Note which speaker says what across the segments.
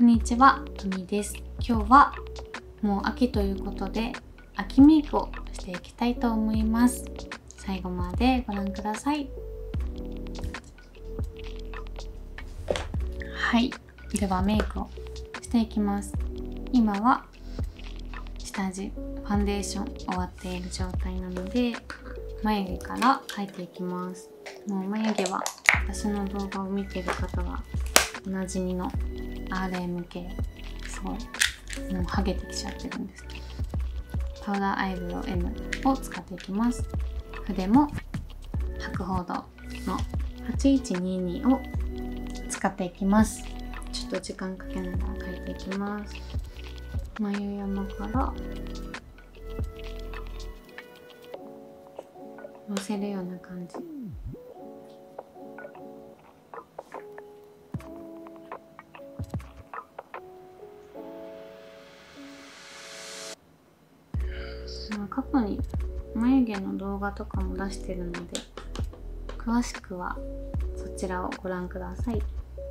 Speaker 1: んにちは、とみです。今日はもう秋ということで秋メイクをしていきたいと思います。最後までご覧ください。はい、ではメイクをしていきます。今は下地ファンデーション終わっている状態なので、眉毛から描いていきます。もう眉毛は私の動画を見ている方はおなじみの RM 系、すごいもうハゲてきちゃってるんですけど、パウダーアイブロウ M を使っていきます。筆も博報堂の8122を使っていきます。ちょっと時間かけながら描いていきます。眉山からのせるような感じ。過去に眉毛の動画とかも出してるので、詳しくはそちらをご覧ください。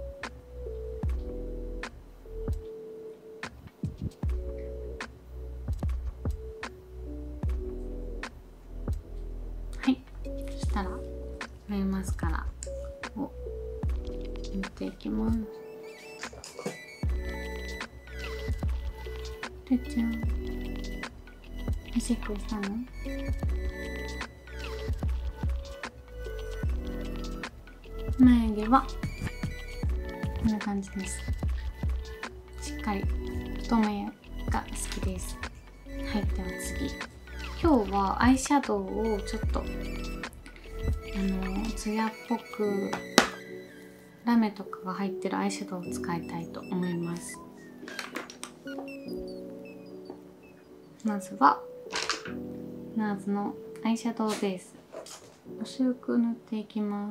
Speaker 1: はい、そしたら眉マスカラを塗っていきます。てっちゃん、おしっこしたの？眉毛はこんな感じです。しっかり太眉が好きです。はい、では次。今日はアイシャドウをちょっとツヤっぽくラメとかが入ってるアイシャドウを使いたいと思います。まずはNARS のアイシャドウベース薄く塗っていきます。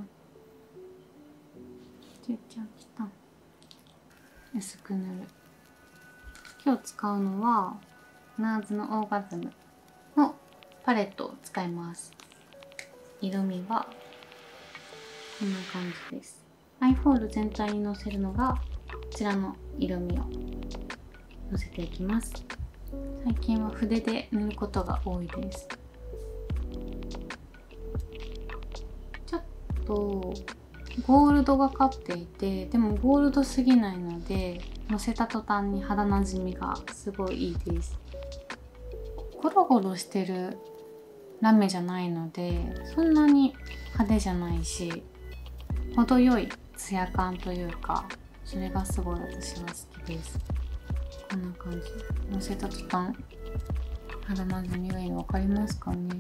Speaker 1: ちっちゃきた。薄く塗る。今日使うのはNARS のオーガズムのパレットを使います。色味はこんな感じです。アイホール全体にのせるのがこちらの色味をのせていきます。最近は筆で塗ることが多いです。ちょっとゴールドがかっていて、でもゴールドすぎないのでのせた途端に肌なじみがすごいいいです。ゴロゴロしてるラメじゃないのでそんなに派手じゃないし、程よいツヤ感というか、それがすごい私は好きです。こんな感じ。のせた途端肌なじみがいいの分かりますかね。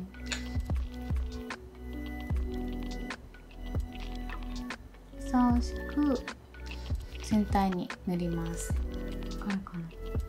Speaker 1: 優しく全体に塗ります。分かるかな。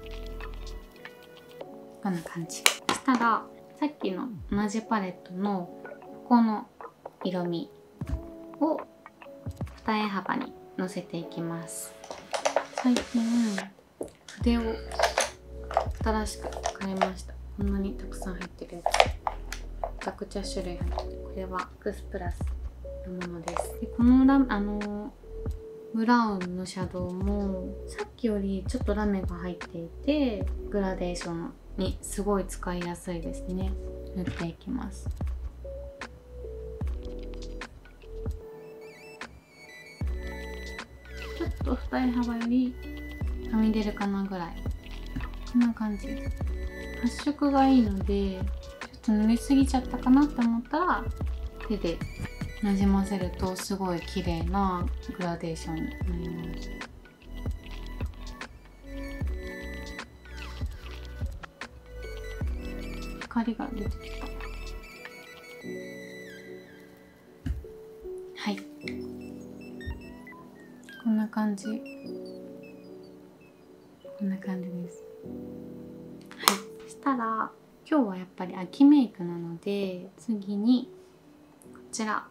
Speaker 1: こんな感じ。そしたらさっきの同じパレットのここの色味を二重幅にのせていきます。最近筆を新しく買いました。こんなにたくさん入ってるやつ。めちゃくちゃ種類入ってて、これはクスプラスのものです。でこのブラウンのシャドウもさっきよりちょっとラメが入っていて、グラデーションにすごい使いやすいですね。塗っていきます。ちょっと二重幅よりはみ出るかなぐらい。こんな感じ。発色がいいので、ちょっと塗りすぎちゃったかなって思ったら手でなじませるとすごい綺麗なグラデーションになります。光が出てきた。はい、こんな感じ。こんな感じです。はい、そしたら今日はやっぱり秋メイクなので、次にこちら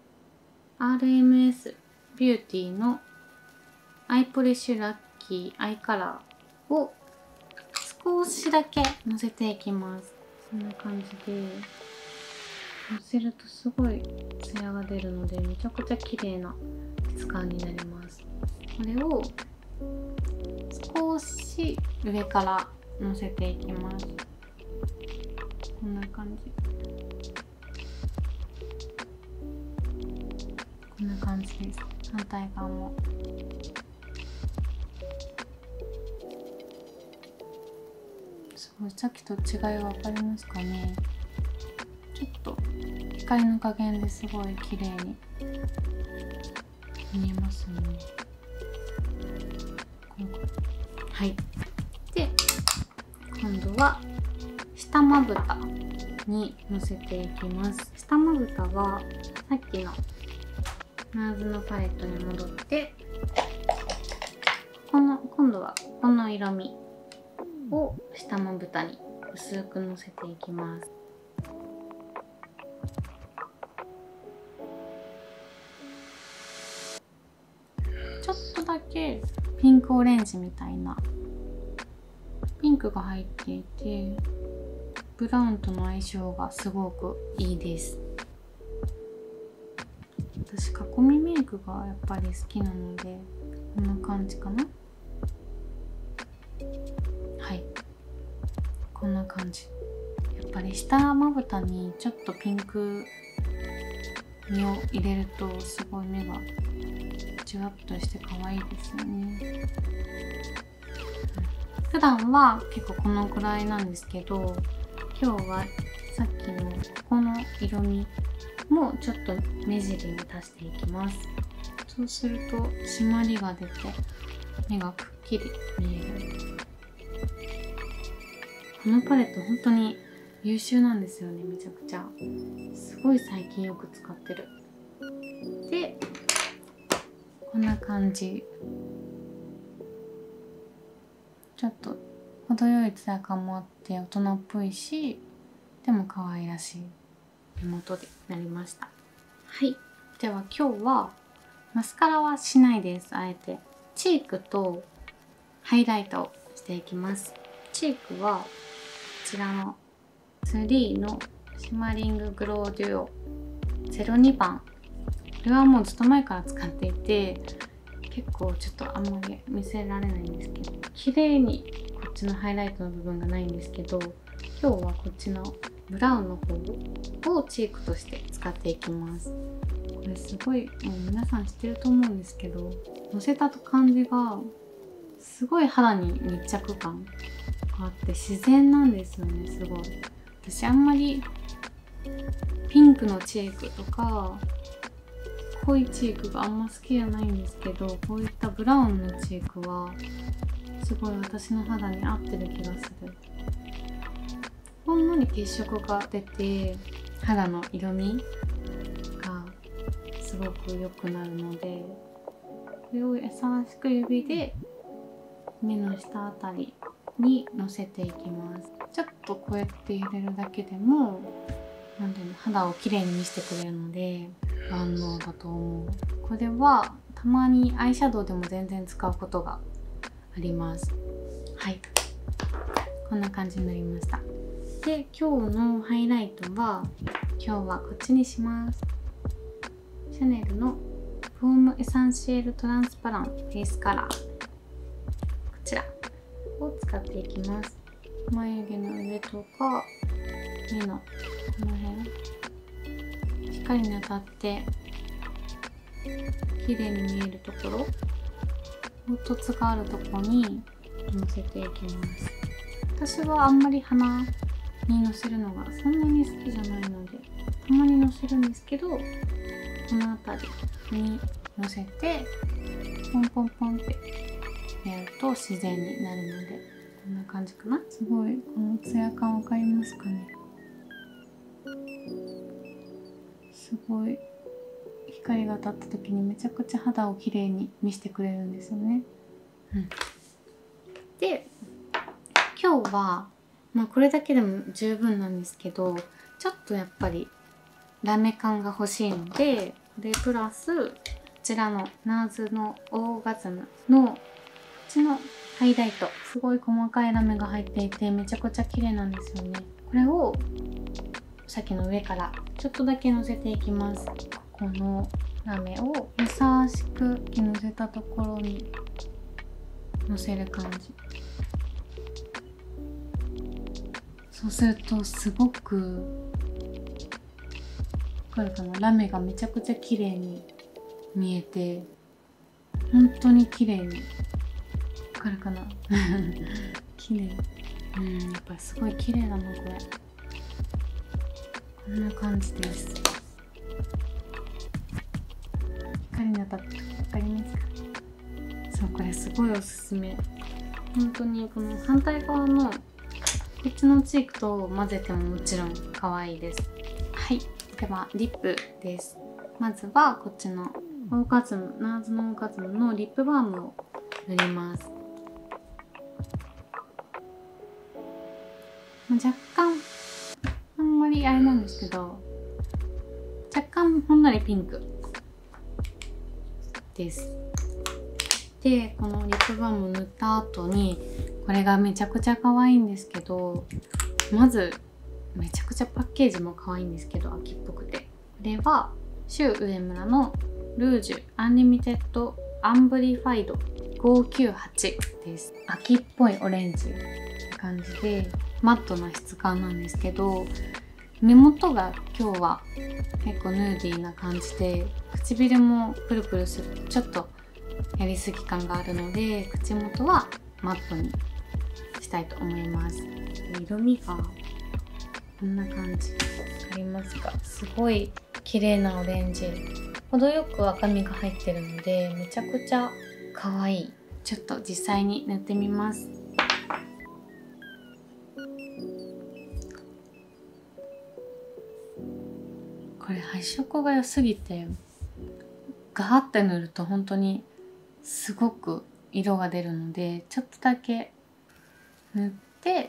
Speaker 1: RMS ビューティーのアイポリッシュラッキーアイカラーを少しだけのせていきます。こんな感じでのせるとすごいツヤが出るので、めちゃくちゃ綺麗な質感になります。これをし上からのせていきます。こんな感じ、こんな感じです。反対側もすごい、さっきと違い分かりますかね。ちょっと光の加減ですごい綺麗に見えますね。はい。で、今度は下まぶたにのせていきます。下まぶたはさっきのナーズのパレットに戻って、今度はこの色味を下まぶたに薄くのせていきます。ちょっとだけピンクオレンジみたいなピンクが入っていて、ブラウンとの相性がすごくいいです。私囲みメイクがやっぱり好きなので、こんな感じかな。はい、こんな感じ。やっぱり下まぶたにちょっとピンク味を入れるとすごい目がジュワッとして可愛いですよね。普段は結構このくらいなんですけど、今日はさっきのこの色味もちょっと目尻に足していきます。そうすると締まりが出て目がくっきり見える。このパレット本当に優秀なんですよね。めちゃくちゃすごい最近よく使ってる。で、こんな感じ。ちょっと程よいツヤ感もあって大人っぽいし、でも可愛らしい目元でなりました。はい、では今日はマスカラはしないです。あえてチークとハイライトをしていきます。チークはこちらの3のシマリンググローデュオ02番。これはもうずっと前から使っていて、結構ちょっとあんまり見せられないんですけど、綺麗にこっちのハイライトの部分がないんですけど、今日はこっちのブラウンの方をチークとして使っていきます。これすごいもう皆さん知ってると思うんですけど、のせた感じがすごい肌に密着感があって自然なんですよね。すごい。私あんまりピンクのチークとか濃いチークがあんま好きじゃないんですけど、こういったブラウンのチークはすごい私の肌に合ってる気がする。ほんのり血色が出て肌の色味がすごく良くなるので、これを優しく指で目の下あたりにのせていきます。ちょっとこうやって入れるだけでも肌をきれいに見せてくれるので万能だと思う。これはたまにアイシャドウでも全然使うことがあります。はい、こんな感じになりました。で、今日のハイライトは今日はこっちにします。シャネルのフォームエサンシエルトランスパランフェイスカラー、こちらを使っていきます。眉毛の上とか目のこの辺、光に当たって綺麗に見えるところ、凹凸があるところにのせていきます。私はあんまり鼻にのせるのがそんなに好きじゃないので、たまにのせるんですけど、この辺りにのせてポンポンポンってやると自然になるので、こんな感じかな。すごいこのツヤ感わかりますかね。すごい光が当たった時にめちゃくちゃ肌をきれいに見せてくれるんですよね。で、今日はこれだけでも十分なんですけど、ちょっとやっぱりラメ感が欲しいので、でプラスこちらのナーズのオーガズムのこっちのハイライト、すごい細かいラメが入っていてめちゃくちゃ綺麗なんですよね。これをさっきの上からちょっとだけのせていきます。このラメを優しくのせたところにのせる感じ。 そうするとすごくわかるかな、ラメがめちゃくちゃ綺麗に見えて、本当に綺麗に、わかるかな綺麗。やっぱりすごい綺麗だなこれ。こんな感じです。光に当たってわかりますか？そう、これすごいおすすめ。本当にこの反対側のこっちのチークと混ぜてももちろん可愛いです。はい、ではリップです。まずはこっちのオーガズム、ナーズのオーガズムのリップバームを塗ります。若干あんまりあれなんですけど、若干ほんのりピンクです。で、このリップバームを塗った後に、これがめちゃくちゃ可愛いんですけど、まずめちゃくちゃパッケージも可愛いんですけど、秋っぽくて、これはシュウ上村のルージュアンリミテッドアンブリファイド598です。秋っぽいオレンジって感じでマットな質感なんですけど、目元が今日は結構ヌーディーな感じで、唇もプルプルするちょっとやりすぎ感があるので、口元はマットにしたいと思います。色味がこんな感じ、わかりますか？すごい綺麗なオレンジ、程よく赤みが入ってるのでめちゃくちゃ可愛い。ちょっと実際に塗ってみます。これ配色が良すぎてガーって塗ると本当にすごく色が出るので、ちょっとだけ塗って、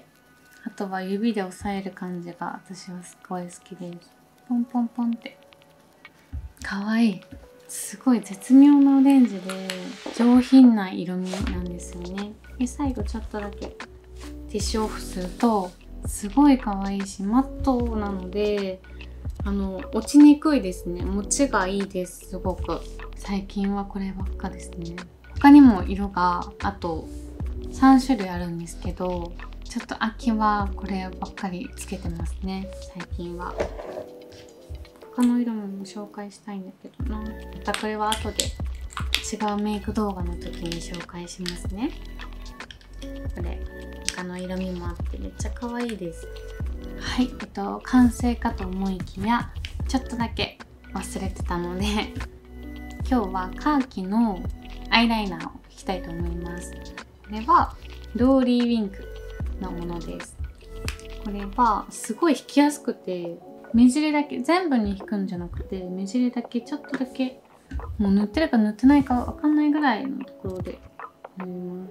Speaker 1: あとは指で押さえる感じが私はすごい好きです。ポンポンポンって。可愛い。すごい絶妙なオレンジで上品な色味なんですよね。で、最後ちょっとだけティッシュオフするとすごい可愛いし、マットなので落ちにくいですね。持ちがいいです。すごく最近はこればっかですね。他にも色があと3種類あるんですけど、ちょっと秋はこればっかりつけてますね、最近は。他の色も紹介したいんだけどな。またこれは後で違うメイク動画の時に紹介しますね。これ他の色味もあってめっちゃ可愛いです。はい、完成かと思いきやちょっとだけ忘れてたので今日はカーキのアイライナーを引きたいと思います。これはローリーウィンクのものです。これはすごい引きやすくて、目尻だけ全部に引くんじゃなくて、目尻だけちょっとだけ、もう塗ってるか塗ってないかわかんないぐらいのところで塗ります。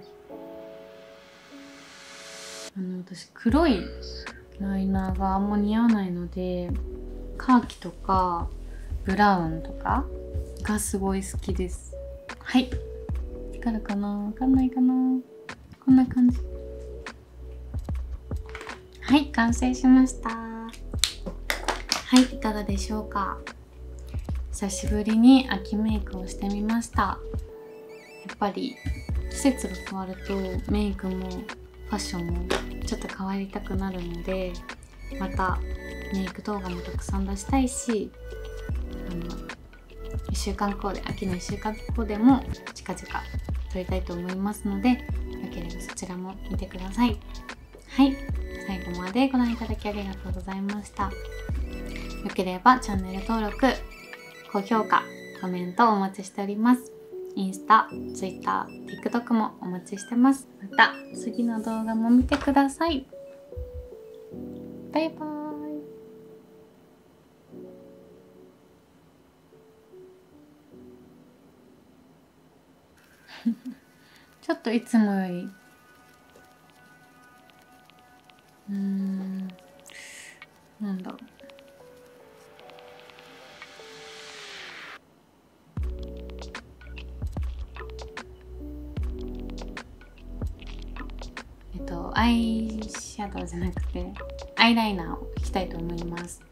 Speaker 1: 私黒いライナーがあんま似合わないので、カーキとかブラウンとかがすごい好きです。はい、光るかな、わかんないかな、こんな感じ。はい、完成しました。はい、いかがでしょうか。久しぶりに秋メイクをしてみました。やっぱり季節が変わるとメイクもファッションもちょっと変わりたくなるので、またメイク動画もたくさん出したいし、1週間コーデ、秋の1週間コーデも近々撮りたいと思いますので、よければそちらも見てください。はい、最後までご覧いただきありがとうございました。よければチャンネル登録、高評価、コメントお待ちしております。インスタ、ツイッター、TikTok もお待ちしてます。また次の動画も見てください。バイバーイ。ちょっといつもよりなんだろう、アイシャドウじゃなくてアイライナーを引きたいと思います。